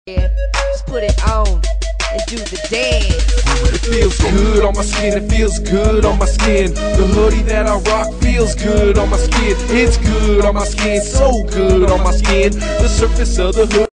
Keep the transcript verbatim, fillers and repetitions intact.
Yeah, just put it on and do the dance. It feels good on my skin, it feels good on my skin. The hoodie that I rock feels good on my skin. It's good on my skin, so good on my skin. The surface of the hood